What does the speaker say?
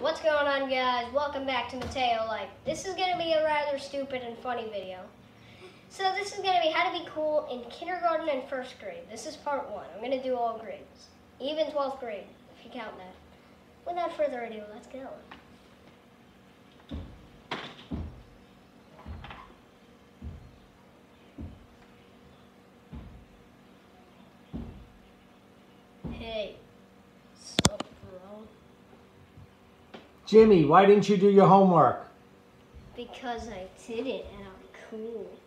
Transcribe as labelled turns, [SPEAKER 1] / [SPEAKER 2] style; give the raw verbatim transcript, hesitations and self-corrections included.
[SPEAKER 1] What's going on, guys? Welcome back to Mateo Life. This is going to be a rather stupid and funny video. So this is going to be how to be cool in kindergarten and first grade. This is part one. I'm going to do all grades, even twelfth grade, if you count that. Without further ado, let's go. Hey, sup, bro?
[SPEAKER 2] Jimmy, why didn't you do your homework?
[SPEAKER 1] Because I did it and I'm cool.